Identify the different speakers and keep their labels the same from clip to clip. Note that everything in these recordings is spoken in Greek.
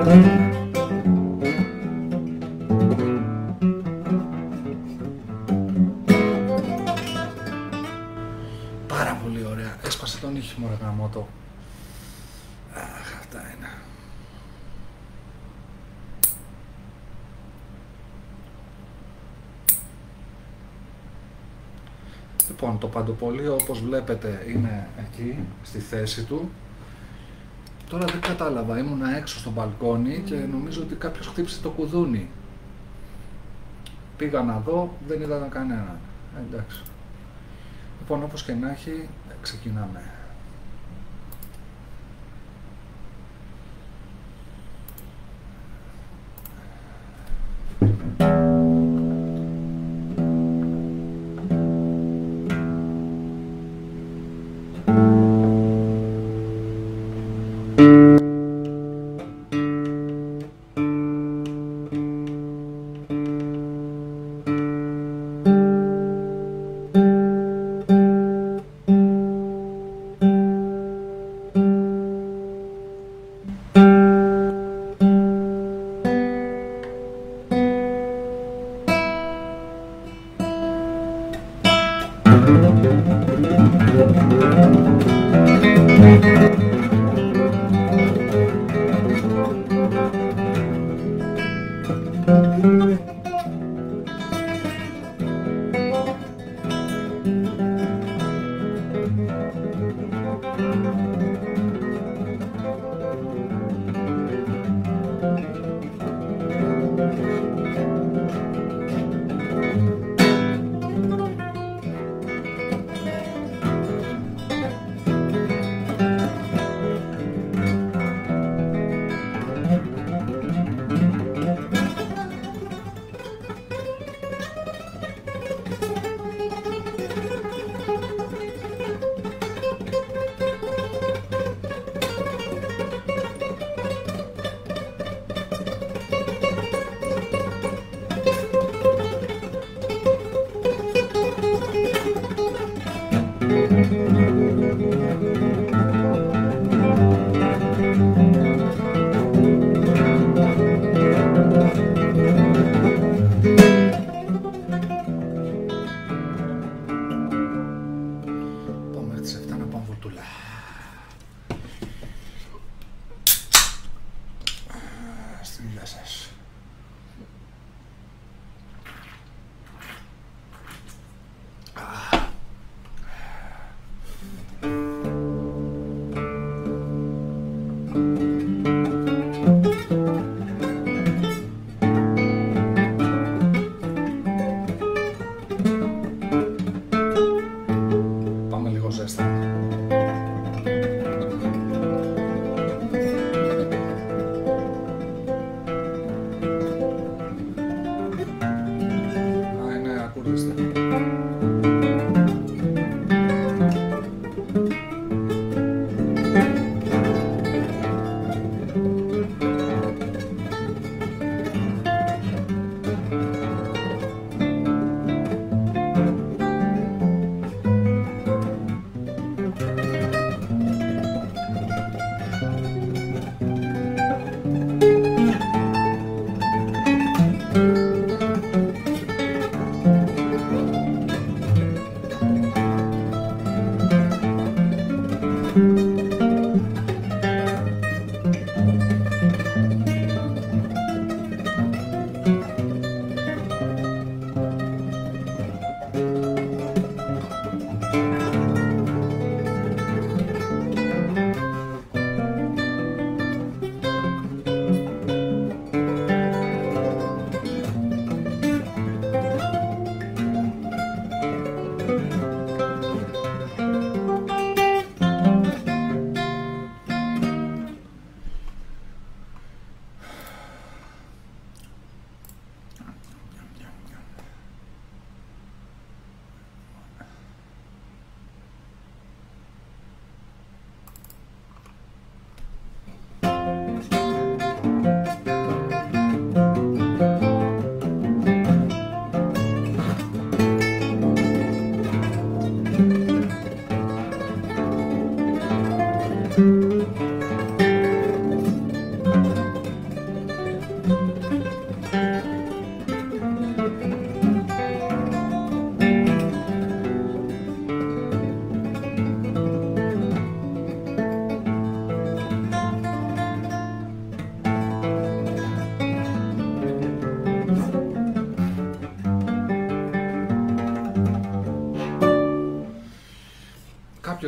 Speaker 1: Πάρα πολύ ωραία. Έσπασε τον ήχη μου, ρε γαμώτο. Αχ, αυτά είναι. Λοιπόν, το παντοπολείο όπως βλέπετε είναι εκεί, στη θέση του. Τώρα δεν κατάλαβα, ήμουνα έξω στο μπαλκόνι και νομίζω ότι κάποιος χτύπησε το κουδούνι. Πήγα να δω, δεν είδα κανέναν. Εντάξει. Λοιπόν, όπως και να έχει, ξεκινάμε.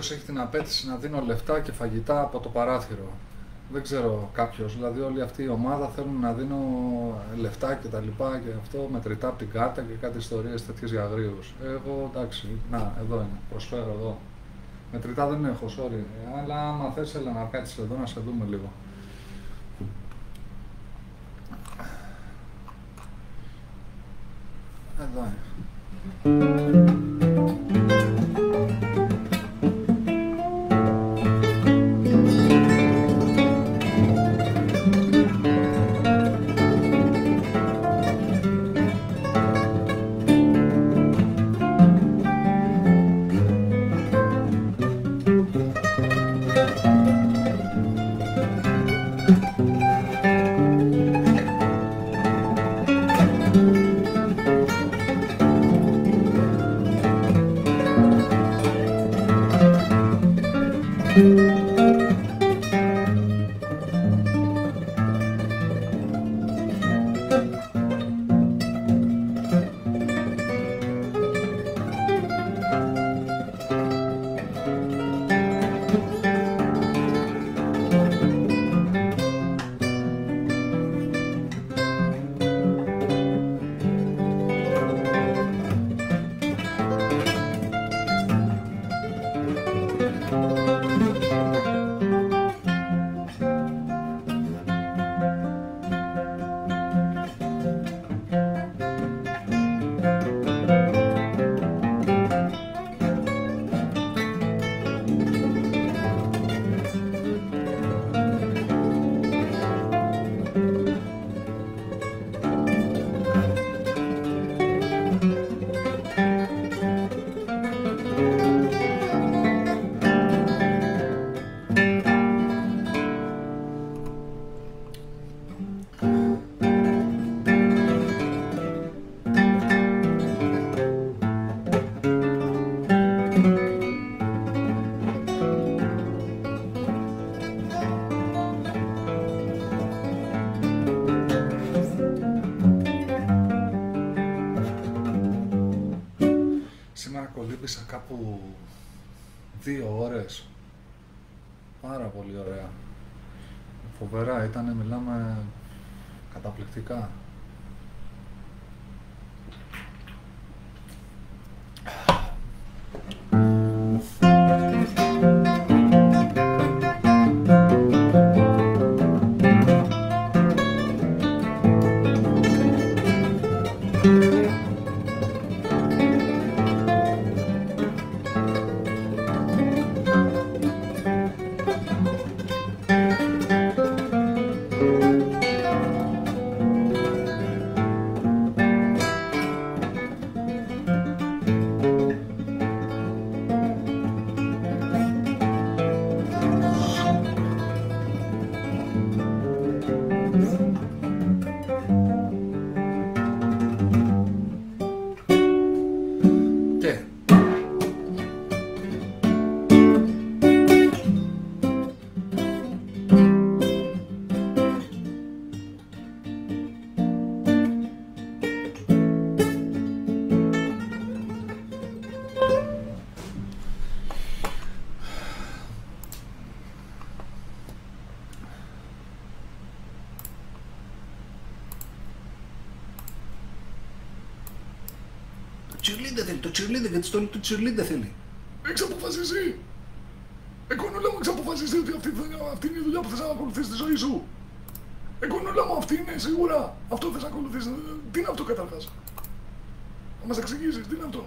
Speaker 1: κάποιος έχει την απέτηση να δίνω λεφτά και φαγητά από το παράθυρο. Δεν ξέρω κάποιος, δηλαδή όλη αυτή η ομάδα θέλουν να δίνω λεφτά και τα λοιπά και αυτό μετρητά από την κάρτα και κάτι ιστορίες τέτοιες για αγρίους. Εγώ εντάξει, να, εδώ είναι, προσφέρω εδώ. Μετρητά δεν έχω, sorry, αλλά άμα θες έλα να κάτσεις εδώ να σε δούμε λίγο. Εδώ είναι. Κολύμπησα κάπου 2 ώρες. Πάρα πολύ ωραία. Φοβερά ήταν, μιλάμε καταπληκτικά.
Speaker 2: Cheerleader θέλει, το cheerleader, γιατί στο το cheerleader θέλει.
Speaker 3: Έχεις αποφασίσει. Εκονούλα μου, έχεις αποφασίσει ότι αυτή είναι η δουλειά που θες να ακολουθήσεις στη ζωή σου. Εκονούλα μου, αυτή είναι σίγουρα. Αυτό θες να ακολουθήσεις. Τι είναι αυτό καταρχάς? Να μας εξηγήσεις, τι είναι αυτό?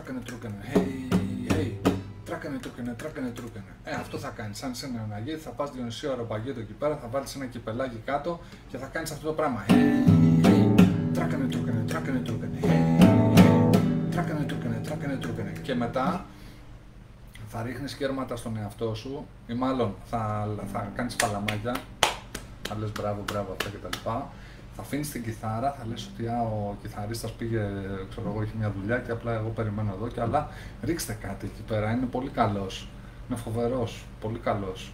Speaker 1: τράκανε τρούκανε, hey, τράκανε τρούκανε. Αυτό θα κάνεις, σαν σε ένα αναγίδι, θα πας Διονυσίωρο παγίδο εκεί πέρα, θα βάλεις ένα κυπελάκι κάτω και θα κάνεις αυτό το πράγμα. Τράκανε τρούκανε, τράκανε τρούκανε. Και μετά θα ρίχνεις κέρματα στον εαυτό σου, ή μάλλον θα κάνεις παλαμάκια, θα λες μπράβο αυτά κτλ. Θα αφήνεις την κιθάρα, θα λες ότι ο κιθαρίστας πήγε, ξέρω εγώ, είχε μια δουλειά και απλά εγώ περιμένω εδώ και αλλά ρίξτε κάτι εκεί πέρα, είναι πολύ καλός, είναι φοβερός, πολύ καλός.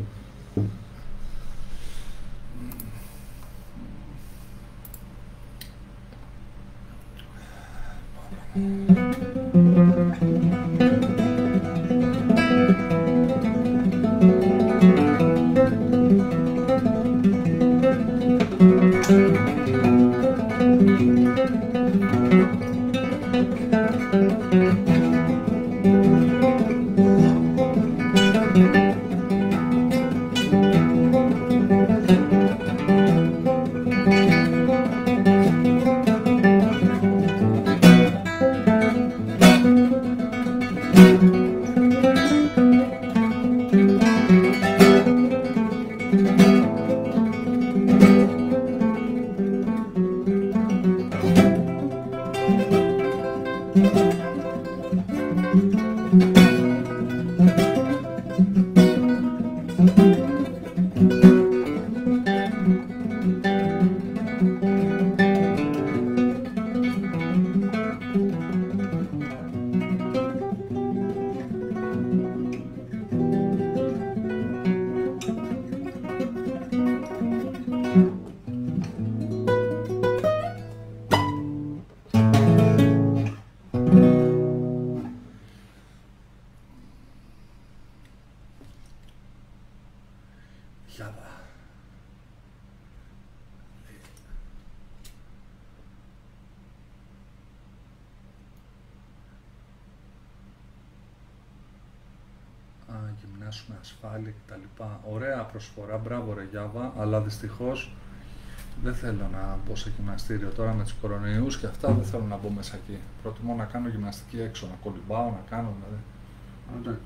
Speaker 1: Γυμνάσου με ασφάλεια κτλ. Ωραία προσφορά, μπράβο ρε Γιάβα, αλλά δυστυχώς δεν θέλω να μπω σε γυμναστήριο τώρα με τους κορονοϊούς και αυτά, δεν θέλω να μπω μέσα εκεί. Προτιμώ να κάνω γυμναστική έξω, να κολυμπάω, να κάνω δηλαδή. Okay.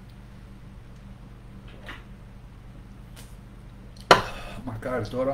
Speaker 1: Μακάρι τώρα.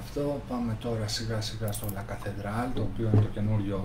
Speaker 1: Αυτό πάμε τώρα σιγά σιγά στο La Cathedral, το οποίο είναι το καινούριο.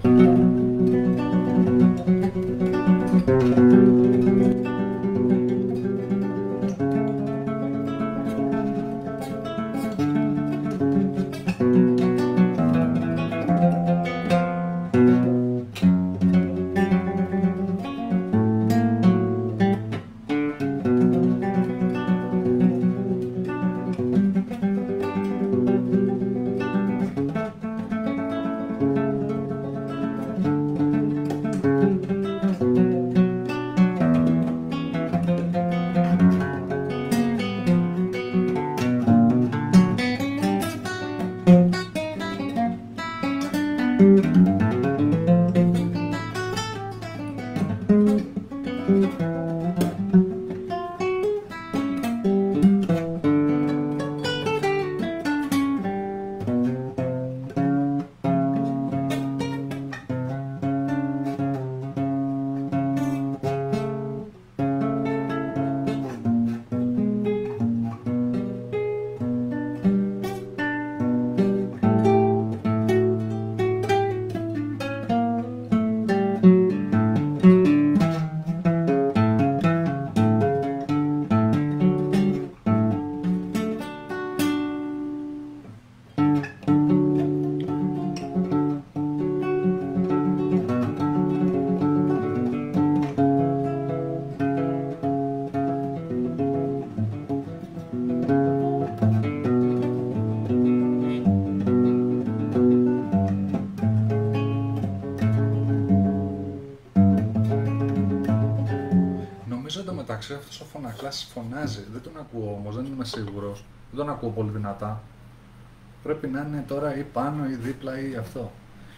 Speaker 1: Εντάξει, αυτός ο φωνακλάς φωνάζει, δεν τον ακούω όμως, δεν είμαι σίγουρος, δεν τον ακούω πολύ δυνατά. Πρέπει να είναι τώρα ή πάνω ή δίπλα ή αυτό.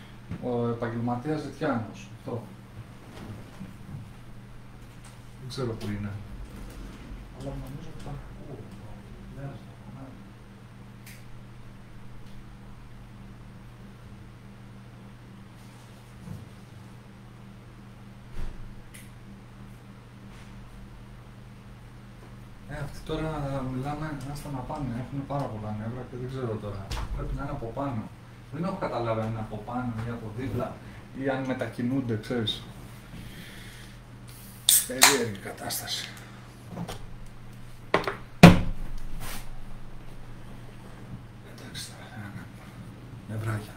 Speaker 1: Ο επαγγελματίας Ζητιάνος, αυτό. Δεν ξέρω που είναι. Αλλά νομίζω ότι τον ακούω. Αυτοί τώρα μιλάμε, άστα να πάνε, έχουν πάρα πολλά νεύρα και δεν ξέρω τώρα. Πρέπει να είναι από πάνω. Δεν έχω καταλάβει αν είναι από πάνω ή από δίπλα ή αν μετακινούνται, ξέρεις. Περίεργη κατάσταση. Εντάξει τώρα, τι να κάνουμε. Νευράκια.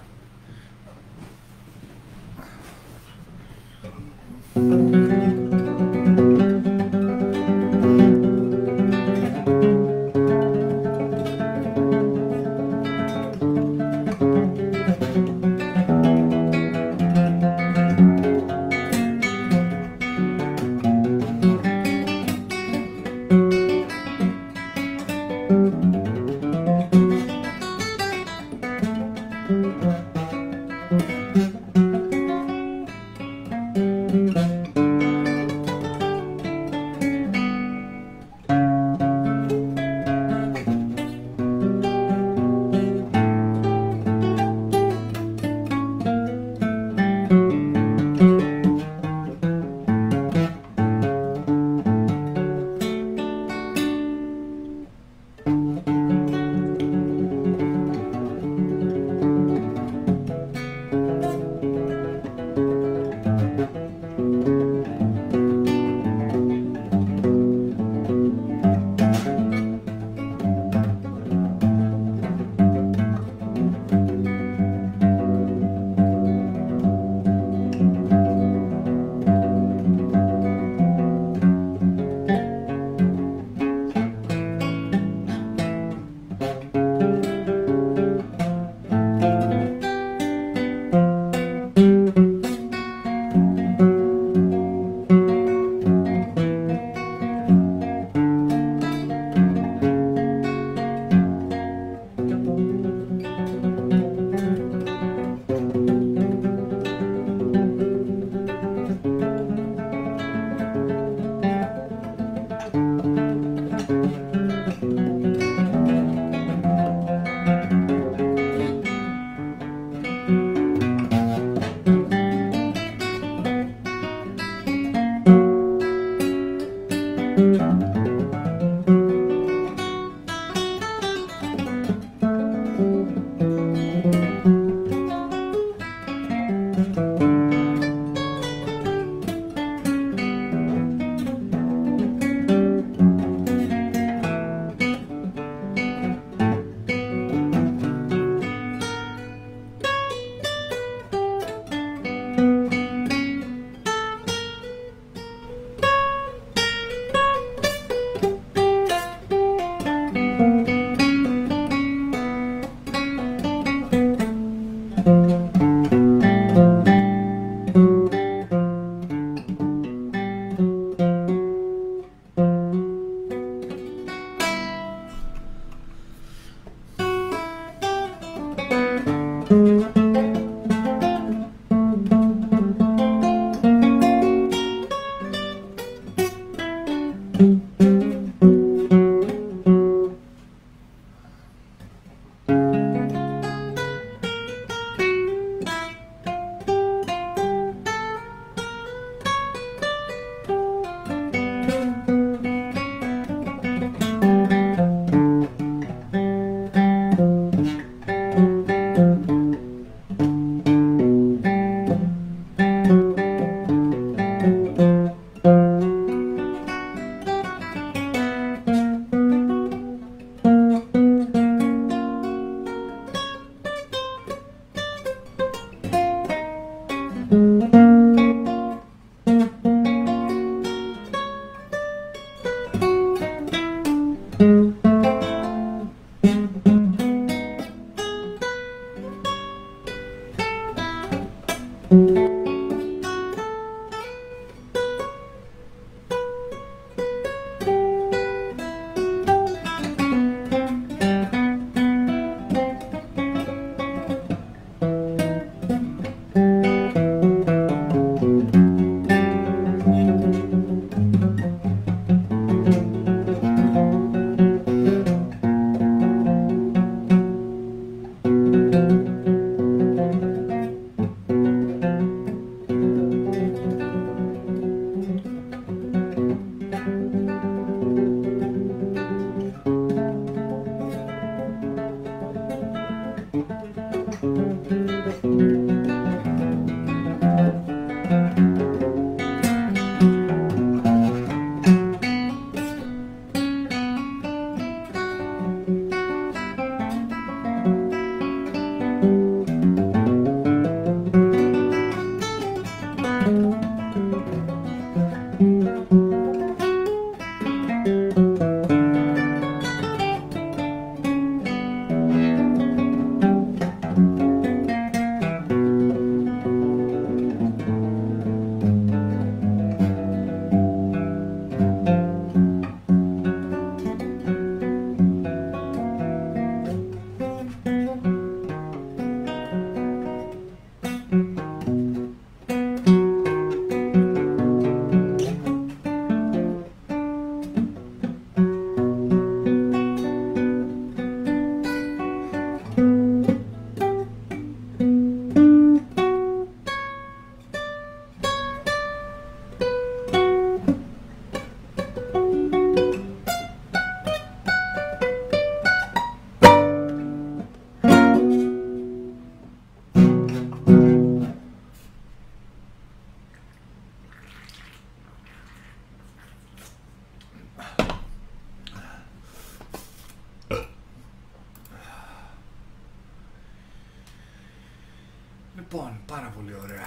Speaker 1: Λοιπόν, πάρα πολύ ωραία.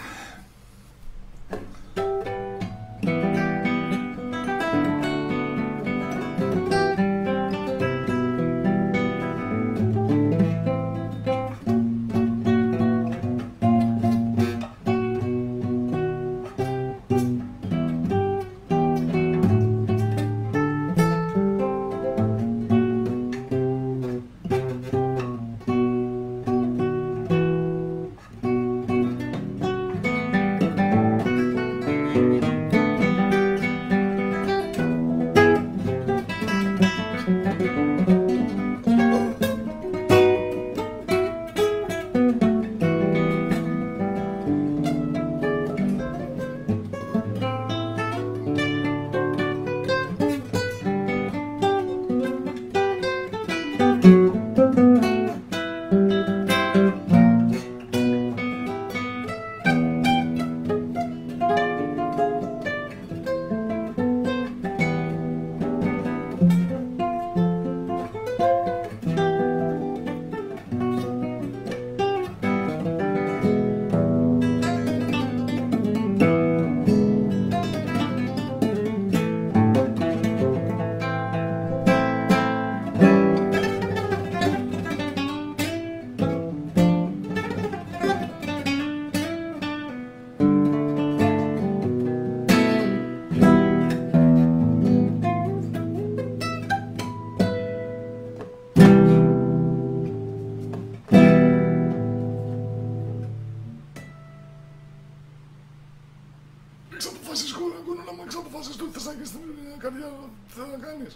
Speaker 3: Έχεις αποφασίσει κονούλα μου, έχεις αποφασίσει το τι θες να έχεις στην καρδιά, τι θες να κάνεις.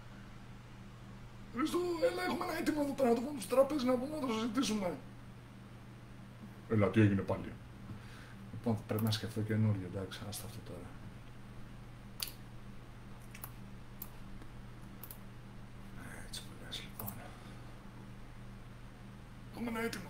Speaker 3: Χριστό, έλα, έχουμε ένα έτοιμο εδώ πέρα, να το πούμε στο τραπέζι, να πούμε να το συζητήσουμε. Έλα, τι έγινε πάλι.
Speaker 1: Λοιπόν, πρέπει να σκεφτώ καινούριο, εντάξει, άστα αυτό τώρα. Έτσι που λες, λοιπόν.
Speaker 3: Έχουμε ένα έτοιμο.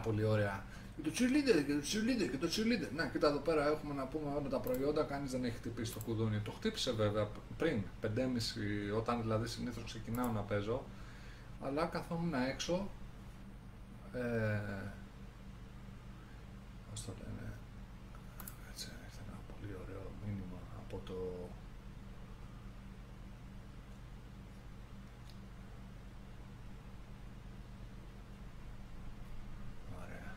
Speaker 1: πολύ ωραία. Και το cheerleader και το cheerleader και το cheerleader. Να, κοίτα εδώ πέρα έχουμε να πούμε όλα τα προϊόντα, κανείς δεν έχει χτυπήσει το κουδούνι. Το χτύπησε βέβαια πριν, 5.30, όταν δηλαδή συνήθως ξεκινάω να παίζω. Αλλά καθόμουν έξω, πώς το λένε, έτσι ήρθε ένα πολύ ωραίο μήνυμα από το... Ωραία.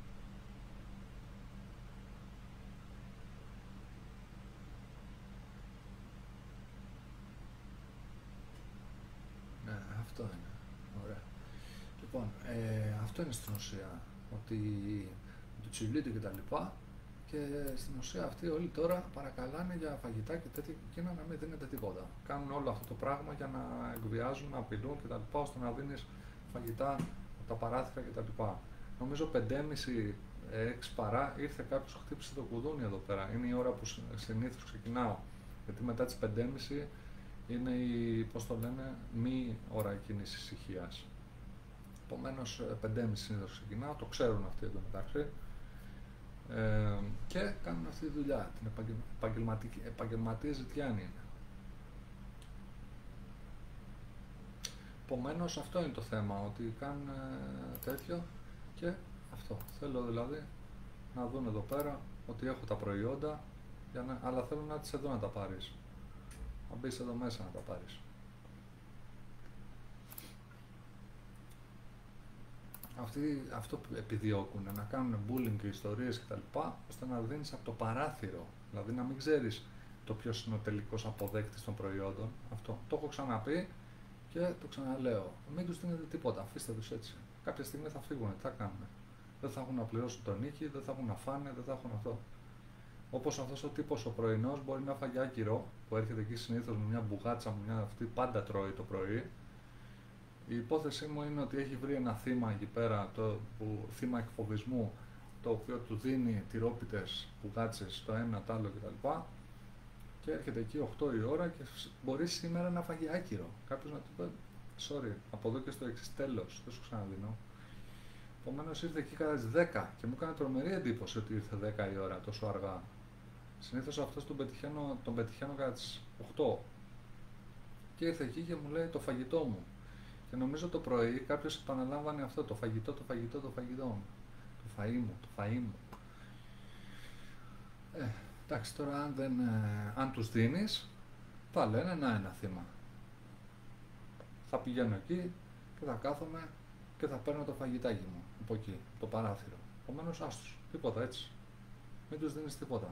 Speaker 1: Ναι, αυτό είναι. Ωραία. Λοιπόν, αυτό είναι στην ουσία, ότι το cheerleader και τα λοιπά, και στην ουσία αυτοί όλοι τώρα παρακαλάνε για φαγητά και τέτοια και εκείνα να μην δίνεται τίποτα. Κάνουν όλο αυτό το πράγμα για να εκβιάζουν, να απειλούν και τα λοιπά, ώστε να δίνεις φαγητά από τα παράθυρα και τα λοιπά. Νομίζω 5.30, 6 παρά, ήρθε κάποιος, χτύπησε το κουδούνι εδώ πέρα. Είναι η ώρα που συνήθως ξεκινάω, γιατί μετά τις 5.30 είναι η, πώς το λένε, μη ώρα εκείνης ησυχίας. Επομένως, 5.30 συνήθως ξεκινάω, το ξέρουν αυτοί εδώ μεταξύ, και κάνουν αυτή τη δουλειά, την επαγγελματία ζητιάνη είναι. Επομένως, αυτό είναι το θέμα, ότι κάνουν τέτοιο και αυτό. Θέλω δηλαδή να δουν εδώ πέρα ότι έχω τα προϊόντα, αλλά θέλω να τις εδώ να τα πάρεις. Να μπεις εδώ μέσα να τα πάρεις. Αυτό που επιδιώκουν, να κάνουν bullying και ιστορίες κτλ. Ώστε να δίνεις από το παράθυρο. Δηλαδή να μην ξέρεις το ποιος είναι ο τελικός αποδέκτης των προϊόντων. Αυτό το έχω ξαναπεί και το ξαναλέω. Μην τους δίνετε τίποτα, αφήστε τους έτσι. Κάποια στιγμή θα φύγουν, τι θα κάνουν. Δεν θα έχουν να πληρώσουν τον νίκη, δεν θα έχουν να φάνε, δεν θα έχουν αυτό. Όπως αυτός ο τύπος ο πρωινός μπορεί να φάγει άκυρο, που έρχεται εκεί συνήθως με μια μπουγάτσα, αυτή πάντα τρώει το πρωί. Η υπόθεσή μου είναι ότι έχει βρει ένα θύμα εκεί πέρα, θύμα εκφοβισμού, το οποίο του δίνει τυρόπιτες, μπουγάτσες, το ένα, το άλλο κτλ. Και έρχεται εκεί 8 η ώρα και μπορεί σήμερα να φάγει άκυρο. Κάποιος να του πει, sorry, από εδώ και στο εξής, τέλος, δεν σου ξαναδίνω. Επομένως ήρθε εκεί κατά τις 10 και μου έκανε τρομερή εντύπωση ότι ήρθε 10 η ώρα τόσο αργά. Συνήθως αυτός τον πετυχαίνω κατά τις 8. Και ήρθε εκεί και μου λέει το φαγητό μου. Και νομίζω το πρωί κάποιος επαναλάμβανε αυτό, το φαγητό μου. Το φαΐ μου. Εντάξει, τώρα αν τους δίνεις, θα λένε να ένα θύμα. Θα πηγαίνω εκεί και θα κάθομαι και θα παίρνω το φαγητάκι μου από εκεί, το παράθυρο. Επομένως άστος, τίποτα έτσι. Μην τους δίνεις τίποτα.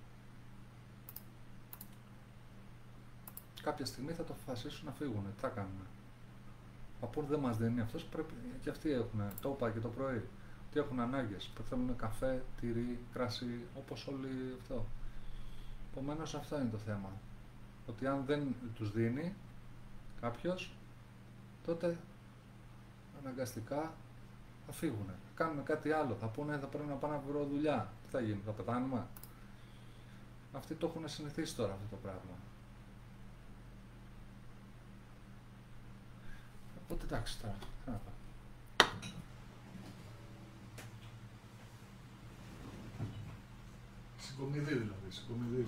Speaker 1: Κάποια στιγμή θα το αποφασίσουν να φύγουν, τι θα κάνουν. Από δεν μας δίνει αυτός, πρέπει και αυτοί έχουν, το είπα και το πρωί, ότι έχουν ανάγκες, που θέλουν καφέ, τυρί, κρασί, όπως όλοι αυτό. Επομένως αυτό είναι το θέμα, ότι αν δεν τους δίνει κάποιος, τότε αναγκαστικά θα φύγουν. Κάνουν κάτι άλλο, θα πούνε θα πρέπει να πάω να βρω δουλειά. Τι θα γίνει, θα πεθάνουμε. Αυτοί το έχουν συνηθίσει τώρα αυτό το πράγμα. Οπότε εντάξει τώρα, συγκομιδή δηλαδή, συγκομιδή.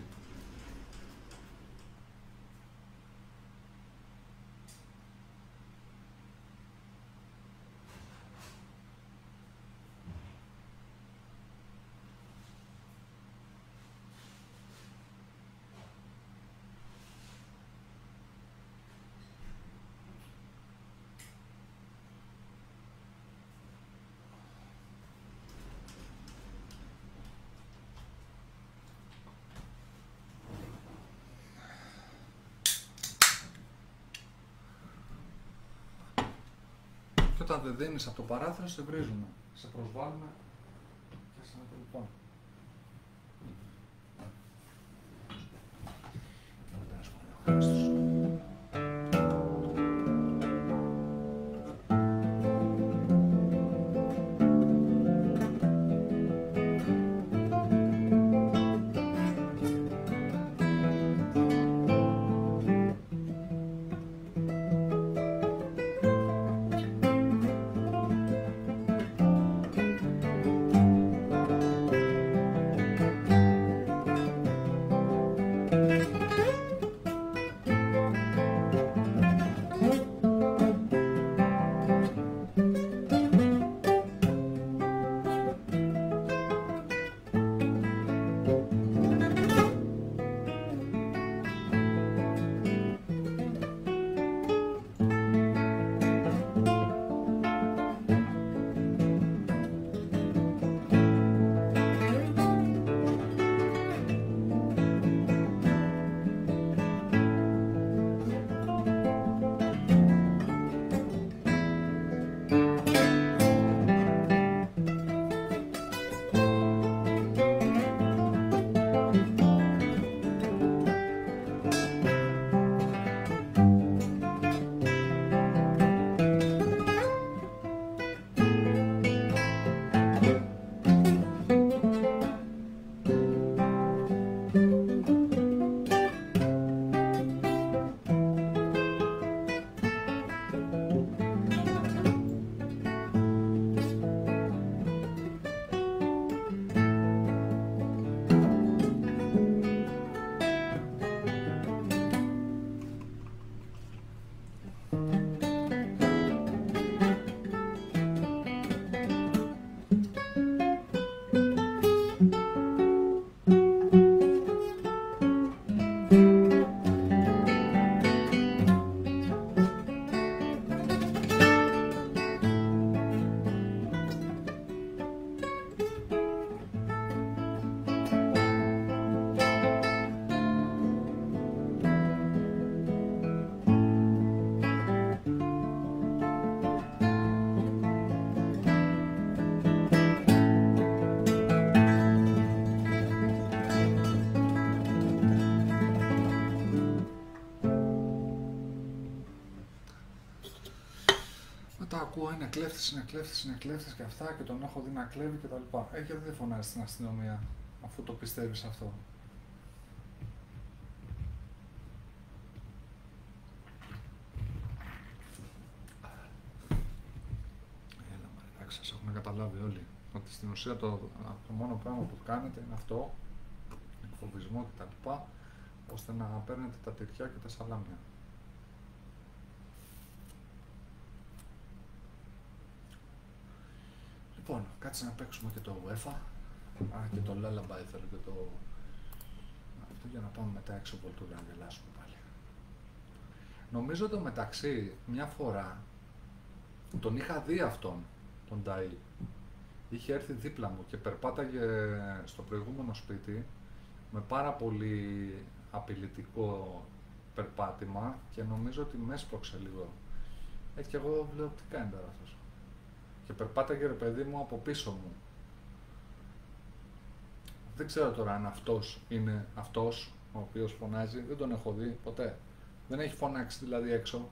Speaker 1: Και όταν δεν δίνεις από το παράθυρο, σε βρίζουν, σε προσβάλλουν και σε λοιπόν. είναι κλέφτης και αυτά και τον έχω δει να κλέβει και τα λοιπά. Γιατί δεν φωνάζει στην αστυνομία, αφού το πιστεύεις αυτό. Έλα μα, εντάξει, σας έχουν καταλάβει όλοι ότι στην ουσία το μόνο πράγμα που κάνετε είναι αυτό, εκφοβισμό και τα λοιπά, ώστε να παίρνετε τα τυριά και τα σαλάμια. Λοιπόν, κάτσε να παίξουμε και το UEFA. Και το Lullaby θέλω και το... αυτό για να πάμε μετά έξω βολτούρα να γελάσουμε πάλι. Νομίζω το μεταξύ μια φορά τον είχα δει αυτόν, τον Νταΐ. Είχε έρθει δίπλα μου και περπάταγε στο προηγούμενο σπίτι με πάρα πολύ απειλητικό περπάτημα και νομίζω ότι με έσπρωξε λίγο. Και εγώ λέω τι κάνει τώρα αυτός. Και περπάταγε ρε παιδί μου από πίσω μου. Δεν ξέρω τώρα αν αυτός είναι αυτός ο οποίος φωνάζει, δεν τον έχω δει ποτέ. Δεν έχει φωνάξει δηλαδή έξω.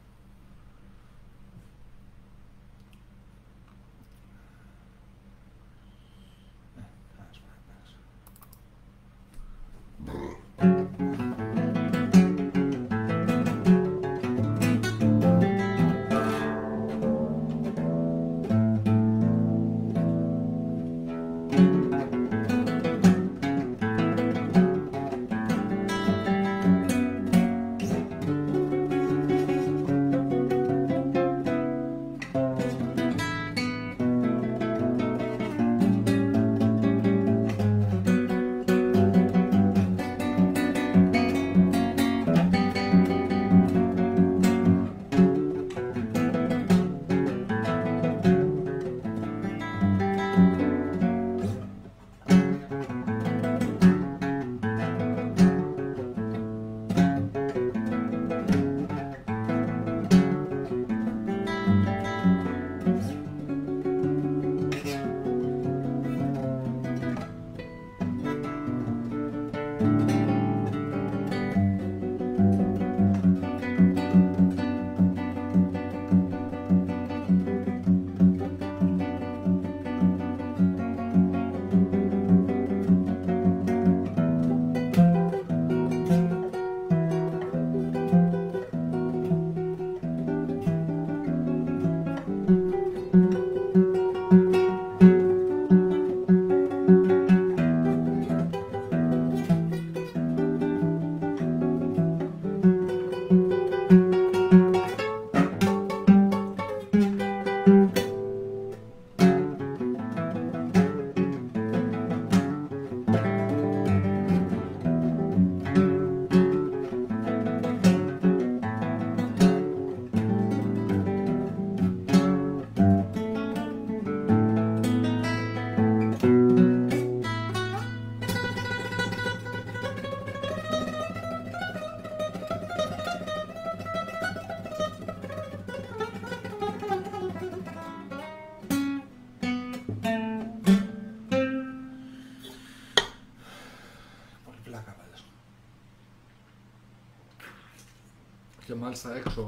Speaker 1: Και μάλιστα έξω,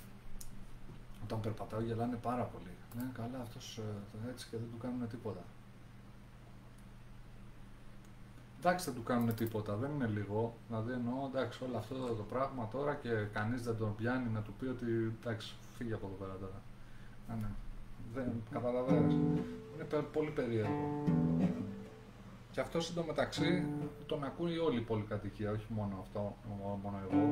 Speaker 1: όταν περπατάω, γελάνε πάρα πολύ. Ναι, καλά, αυτός έτσι και δεν του κάνουν τίποτα. Εντάξει, δεν του κάνουν τίποτα, δεν είναι λίγο. Δηλαδή εννοώ, εντάξει, όλο αυτό το πράγμα τώρα και κανείς δεν τον πιάνει να του πει ότι εντάξει, φύγει από εδώ πέρα τώρα. Ναι. Δεν καταλαβαίνεις. Είναι πολύ περίεργο. Και αυτός εντωμεταξύ τον ακούει όλη η πολυκατοικία, όχι μόνο αυτό, μόνο εγώ.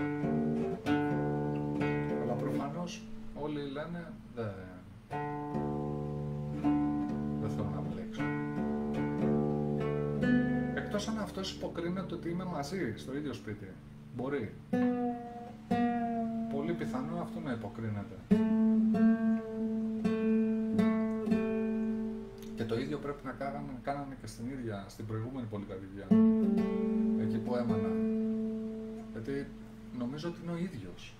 Speaker 1: Αλλά προφανώς όλοι λένε δεν θέλω να μπλέξω. Εκτός αν αυτός υποκρίνεται ότι είμαι μαζί στο ίδιο σπίτι. Μπορεί. Πολύ πιθανό αυτό να υποκρίνεται. Και το ίδιο πρέπει να κάνανε και στην προηγούμενη πολυκατοικία. Εκεί που έμενα. Γιατί νομίζω ότι είναι ο ίδιος.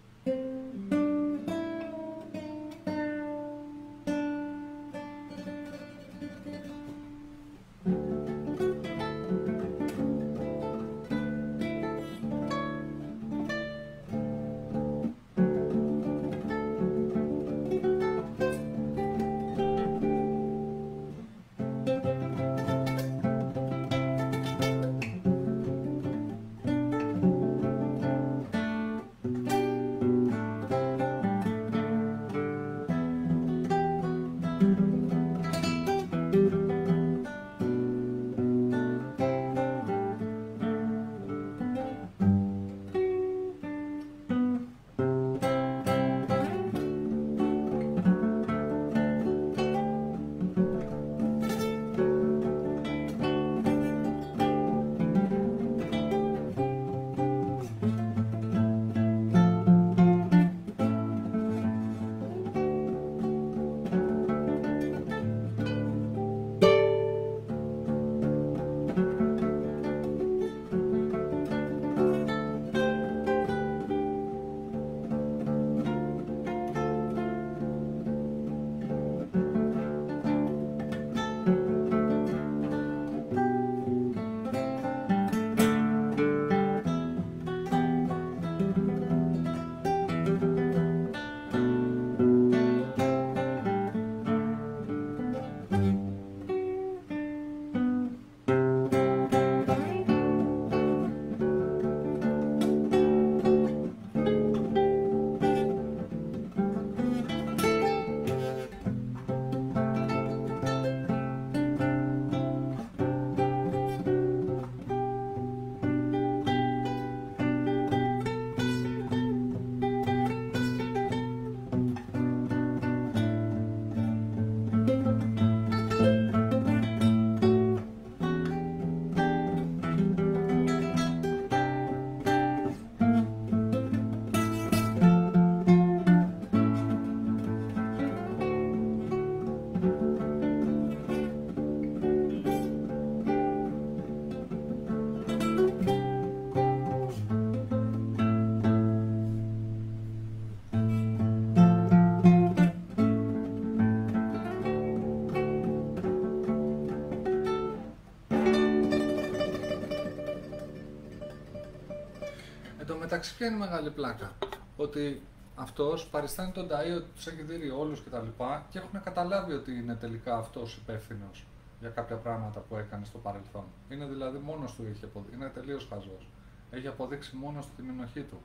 Speaker 1: μεταξύ ποια είναι η μεγάλη πλάκα? Ότι αυτός παριστάνει τον Ταΐ, τους έχει δει όλους κτλ. Και έχουν καταλάβει ότι είναι τελικά αυτός υπεύθυνος για κάποια πράγματα που έκανε στο παρελθόν. Είναι δηλαδή μόνος του έχει αποδείξει. Είναι τελείως χαζός. Έχει αποδείξει μόνος του την ενοχή του.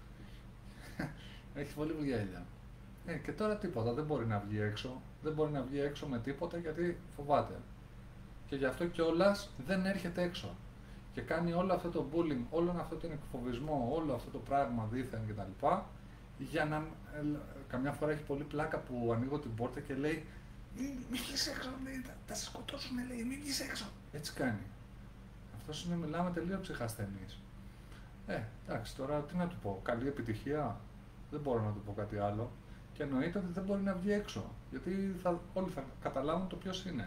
Speaker 1: Έχει πολύ γέλια. Και τώρα τίποτα. Δεν μπορεί να βγει έξω. Δεν μπορεί να βγει έξω με τίποτα γιατί φοβάται. Και γι' αυτό κιόλας δεν έρχεται έξω. Και κάνει όλο αυτό το bullying, όλο αυτό τον εκφοβισμό, όλο αυτό το πράγμα δίθεν κτλ. Για να. Καμιά φορά έχει πολύ πλάκα που ανοίγω την πόρτα και λέει:
Speaker 2: Μη βγεις έξω, λέει, θα σε σκοτώσουν, λέει, μη βγεις έξω.
Speaker 1: Έτσι κάνει. Αυτός είναι, μιλάμε τελείως ψυχασθενής. Εντάξει, τώρα τι να του πω, καλή επιτυχία, δεν μπορώ να του πω κάτι άλλο. Και εννοείται ότι δεν μπορεί να βγει έξω, γιατί όλοι θα καταλάβουν το ποιος είναι.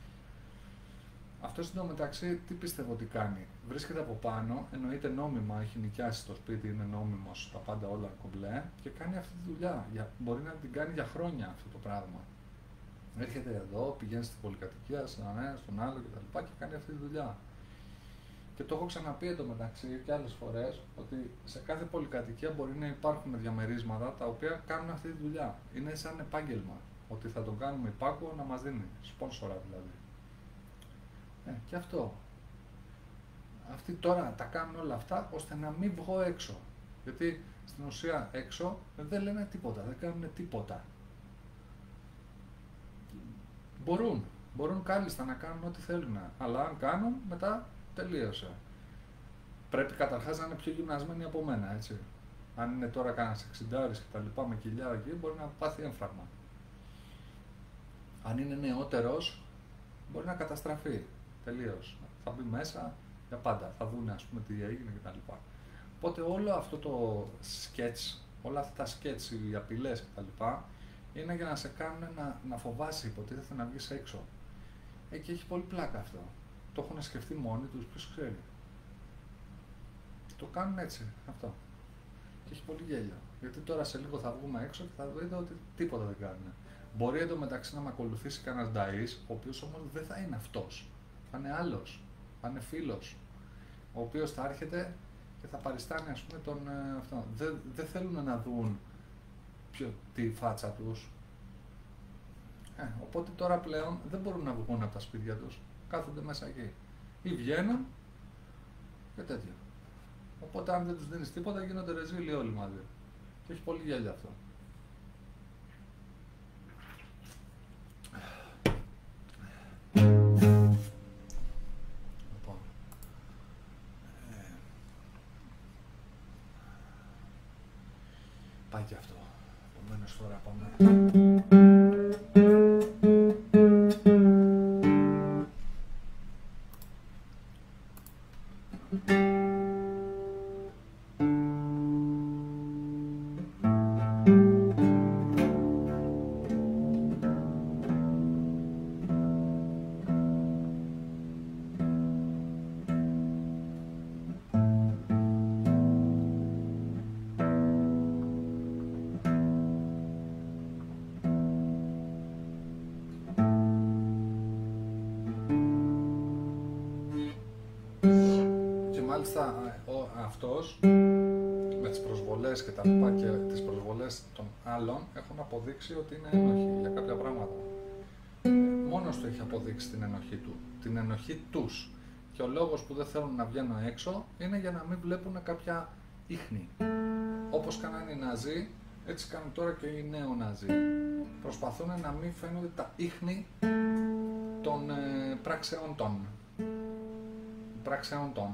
Speaker 1: Αυτός εντωμεταξύ τι πιστεύω ότι κάνει? Βρίσκεται από πάνω, εννοείται νόμιμα, έχει νοικιάσει το σπίτι, είναι νόμιμος, τα πάντα όλα κομπλέ και κάνει αυτή τη δουλειά. Μπορεί να την κάνει για χρόνια αυτό το πράγμα. Έρχεται εδώ, πηγαίνει στην πολυκατοικία, στον ένα, στον άλλο κτλ. Και κάνει αυτή τη δουλειά. Και το έχω ξαναπεί εντωμεταξύ και άλλες φορές ότι σε κάθε πολυκατοικία μπορεί να υπάρχουν διαμερίσματα τα οποία κάνουν αυτή τη δουλειά. Είναι σαν επάγγελμα. Ότι θα τον κάνουμε υπάκουο να μας δίνει, σπόνσορα δηλαδή. Και αυτό. Αυτοί τώρα τα κάνουν όλα αυτά ώστε να μην βγω έξω. Γιατί στην ουσία έξω δεν λένε τίποτα, δεν κάνουν τίποτα. Μπορούν κάλλιστα να κάνουν ό,τι θέλουν, αλλά αν κάνουν, μετά τελείωσε. Πρέπει καταρχάς να είναι πιο γυμνασμένοι από μένα, έτσι. Αν είναι τώρα κανένας 60 και τα λοιπά με κοιλιά εκεί, μπορεί να πάθει έμφραγμα. Αν είναι νεότερος, μπορεί να καταστραφεί τελείως. Θα μπει μέσα για πάντα, θα δουν ας πούμε τι έγινε κτλ. Οπότε όλο αυτό το σκέτς, όλα αυτά τα σκέτς, οι απειλές κτλ. Είναι για να σε κάνουν να φοβάσαι, υποτίθεται να βγεις έξω. Και έχει πολύ πλάκα αυτό. Το έχουν σκεφτεί μόνοι τους, ποιος ξέρει. Το κάνουν έτσι, αυτό. Και έχει πολύ γέλιο. Γιατί τώρα σε λίγο θα βγούμε έξω και θα δείτε ότι τίποτα δεν κάνουν. Μπορεί εντωμεταξύ να με ακολουθήσει κανένας νταΐς, ο οποίος όμως δεν θα είναι αυτός. Θα είναι άλλος. Θα είναι φίλος. Ο οποίος θα έρχεται και θα παριστάνει ας πούμε τον αυτό. Δεν θέλουν να δουν τη φάτσα τους. Οπότε τώρα πλέον δεν μπορούν να βγουν από τα σπίτια τους. Κάθονται μέσα εκεί. Ή βγαίνουν και τέτοια. Οπότε αν δεν τους δίνεις τίποτα γίνονται ρεζίλοι όλοι μαζί. Και έχει πολύ γέλιο αυτό. Λοιπόν. Πάει και αυτό. Επομένως τώρα πάμε. Μάλιστα αυτός με τις προσβολές και τα λοιπά και τις προσβολές των άλλων έχουν αποδείξει ότι είναι ένοχοι για κάποια πράγματα. Μόνος του έχει αποδείξει την ενοχή του, την ενοχή τους. Και ο λόγος που δεν θέλουν να βγαίνουν έξω είναι για να μην βλέπουν κάποια ίχνη. Όπως κάνανε οι Ναζί, έτσι κάνουν τώρα και οι νέο-Ναζί. Προσπαθούν να μην φαίνονται τα ίχνη των πράξεων των.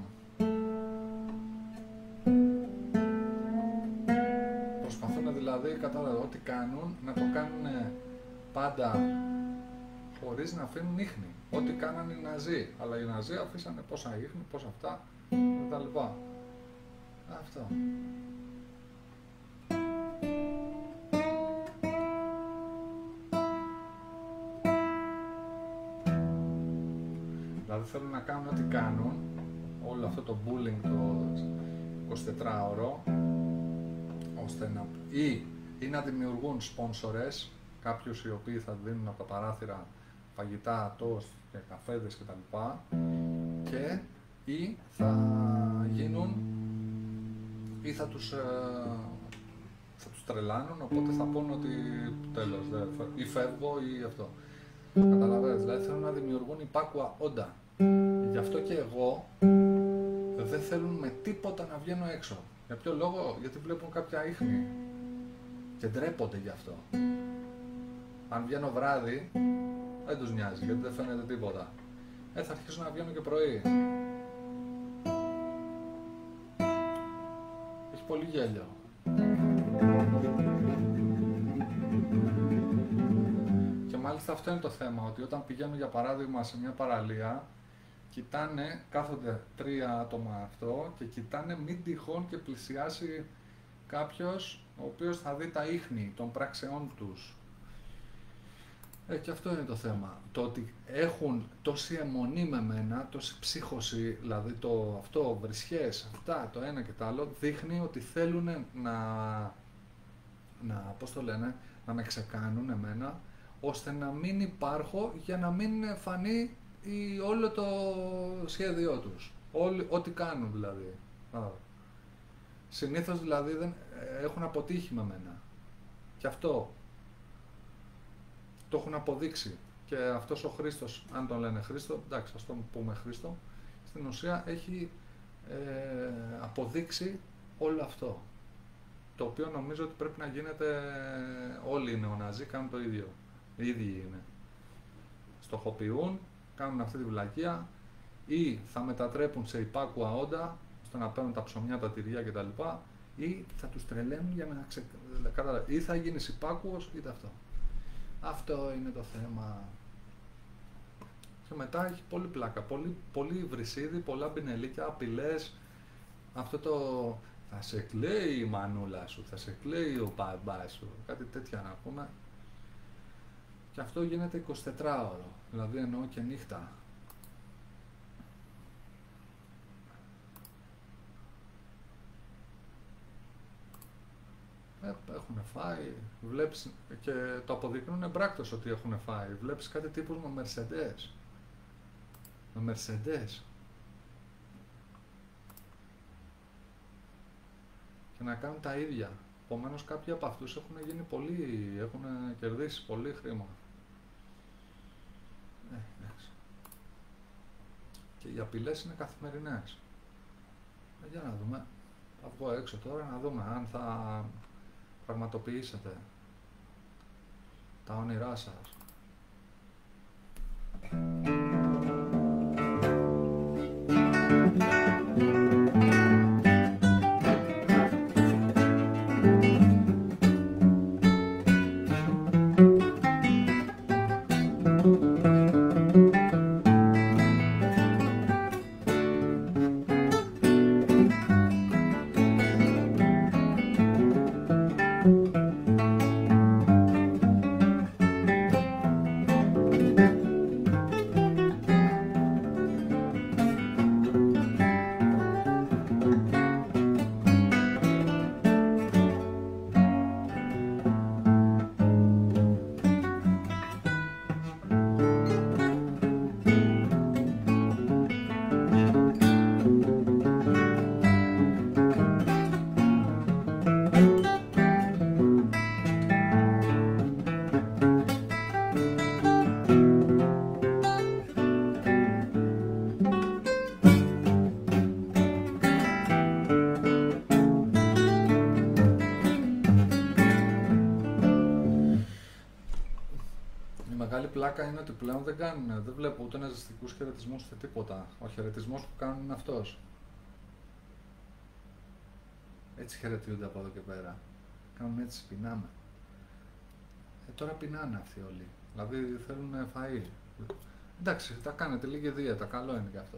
Speaker 1: Προσπαθούν δηλαδή κατά ό,τι κάνουν να το κάνουν πάντα χωρίς να αφήνουν ίχνη. Ό,τι κάνανε οι Ναζί. Αλλά οι Ναζί αφήσανε πόσα ίχνη, πόσα αυτά κτλ. Αυτό. Δηλαδή θέλουν να κάνουν ό,τι κάνουν, όλο αυτό το bullying το 24ωρο, ώστε να ή να δημιουργούν σπόνσορες, κάποιους οι οποίοι θα δίνουν από τα παράθυρα φαγητά, τόστ και καφέδες κτλ. Και ή θα γίνουν ή θα τους τρελάνουν, οπότε θα πούν ότι τέλος, ή φεύγω ή αυτό. Καταλαβαίνεις, δηλαδή θέλουν να δημιουργούν υπάκουα όντα. Γι' αυτό και εγώ δεν θέλουν με τίποτα να βγαίνω έξω. Για ποιο λόγο? Γιατί βλέπουν κάποια ίχνη και ντρέπονται γι' αυτό. Αν βγαίνω βράδυ, δεν τους νοιάζει γιατί δεν φαίνεται τίποτα. Θα αρχίσουν να βγαίνουν και πρωί. Έχει πολύ γέλιο. Και μάλιστα αυτό είναι το θέμα, ότι όταν πηγαίνουν για παράδειγμα σε μια παραλία, κοιτάνε, κάθονται 3 άτομα αυτό και κοιτάνε μην τυχόν και πλησιάσει κάποιος ο οποίος θα δει τα ίχνη των πράξεών τους. Και αυτό είναι το θέμα. Το ότι έχουν τόση αιμονή με μένα, τόση ψύχωση, δηλαδή αυτό, βρισιές, αυτά, το ένα και το άλλο, δείχνει ότι θέλουν πώς το λένε, να με ξεκάνουν εμένα, ώστε να μην υπάρχω για να μην φανεί όλο το σχέδιό τους. Ό,τι κάνουν δηλαδή. Συνήθως δηλαδή έχουν αποτύχει με μένα. Και αυτό το έχουν αποδείξει. Και αυτός ο Χρήστος, αν τον λένε Χρήστο, εντάξει, ας τον πούμε Χρήστο, στην ουσία έχει αποδείξει όλο αυτό. Το οποίο νομίζω ότι πρέπει να γίνεται, όλοι οι νεοναζί κάνουν το ίδιο. Οι ίδιοι είναι. Στοχοποιούν, κάνουν αυτή τη βλακεία ή θα μετατρέπουν σε υπάκουα όντα, ώστε να παίρνουν τα ψωμιά, τα τυριά κτλ. Ή θα τους τρελαίνουν για να ή θα γίνεις υπάκουος είτε αυτό. Αυτό είναι το θέμα. Και μετά έχει πολύ πλάκα, πολύ βρυσίδι, πολλά μπινελίκια, απειλές. Αυτό το θα σε κλαίει η μανούλα σου, θα σε κλαίει ο μπαμπάς σου, κάτι τέτοια να πούμε. Και αυτό γίνεται 24ωρο, δηλαδή εννοώ και νύχτα. Έχουν φάει, βλέπεις και το αποδεικνύουν εμπράκτος ότι έχουν φάει. Βλέπεις κάτι τύπους με Mercedes. Με Mercedes. Και να κάνουν τα ίδια. Επομένως κάποιοι από αυτούς έχουν κερδίσει πολύ χρήμα. Εντάξει. Και οι απειλές είναι καθημερινές. Για να δούμε. Θα βγω έξω τώρα να δούμε αν θα πραγματοποιήσετε τα όνειρά σας. Πλάκα είναι ότι πλέον δεν βλέπω ούτε ναζιστικούς χαιρετισμούς ούτε τίποτα. Ο χαιρετισμός που κάνουν είναι αυτός. Έτσι χαιρετιούνται από εδώ και πέρα. Κάνουν έτσι, πεινάμε. Τώρα πεινάνε αυτοί όλοι. Δηλαδή θέλουν φαΐ. Εντάξει, τα κάνετε λίγη δίαιτα, καλό είναι και αυτό.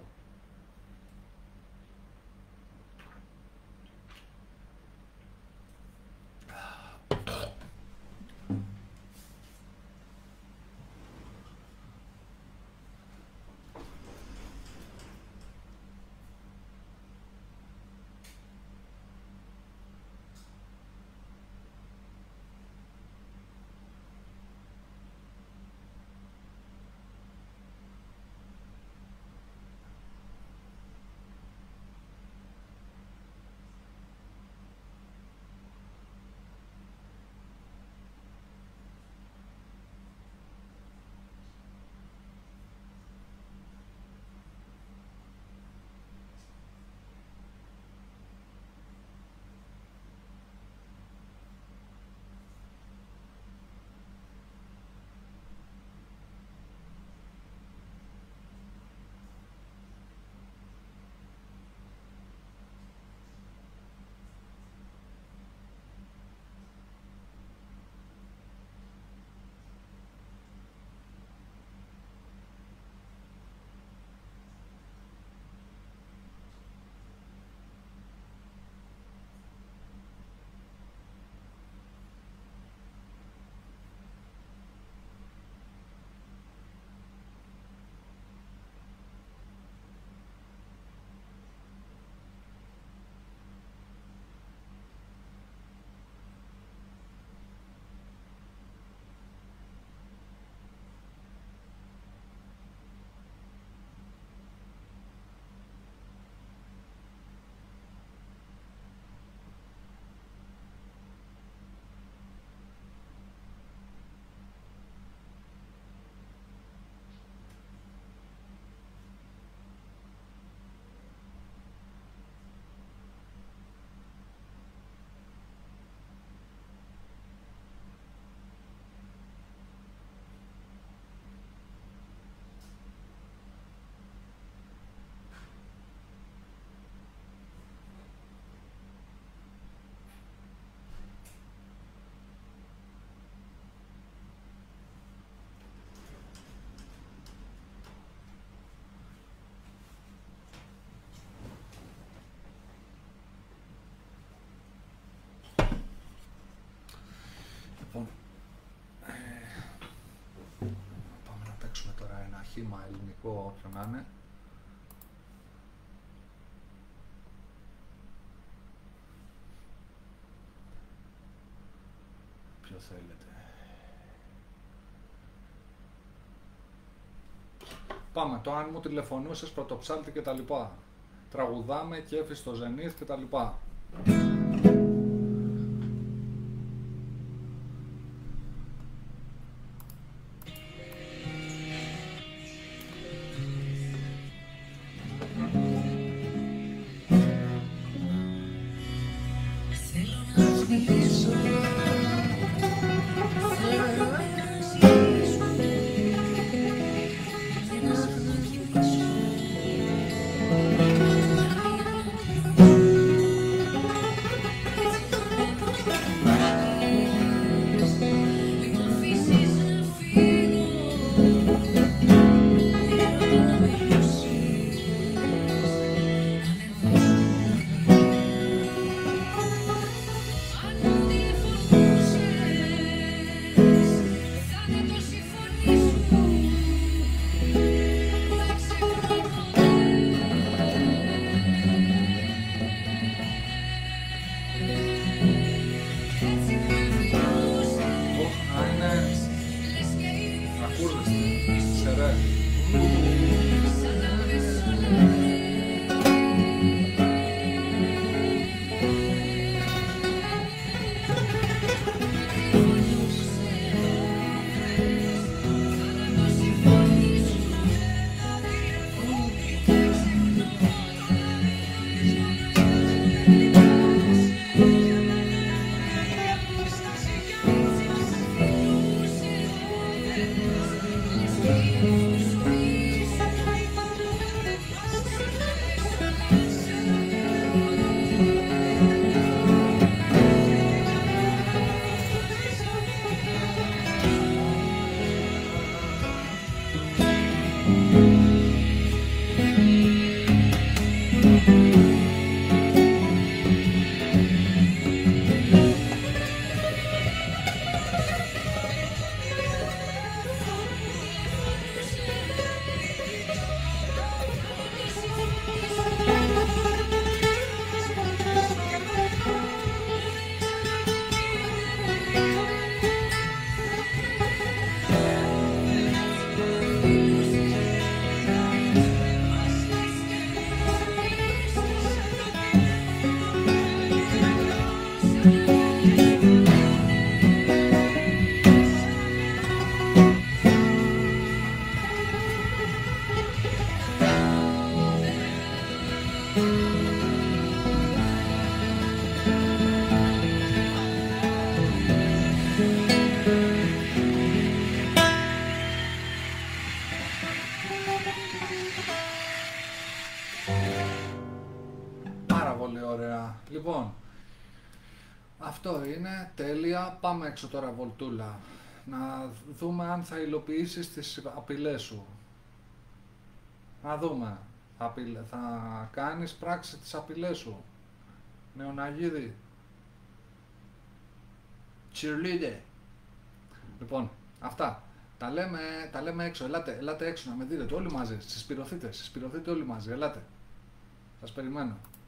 Speaker 1: χήμα ελληνικό, όποιο να είναι. Ποιο θέλετε. Πάμε, το αν μου τηλεφωνούσες, πρωτοψάλτη και τα λοιπά. Τραγουδάμε, κέφι στο Ζενίθ και τα λοιπά. Λοιπόν, αυτό είναι, τέλεια. Πάμε έξω τώρα, βολτούλα. Να δούμε αν θα υλοποιήσεις τις απειλές σου. Να δούμε. Θα κάνεις πράξη τις απειλές σου. Νεοναγίδη. Cheerleader. Λοιπόν, αυτά. Τα λέμε έξω. Ελάτε έξω να με δείτε όλοι μαζί. Συσπηρωθείτε όλοι μαζί. Ελάτε. Σας περιμένω.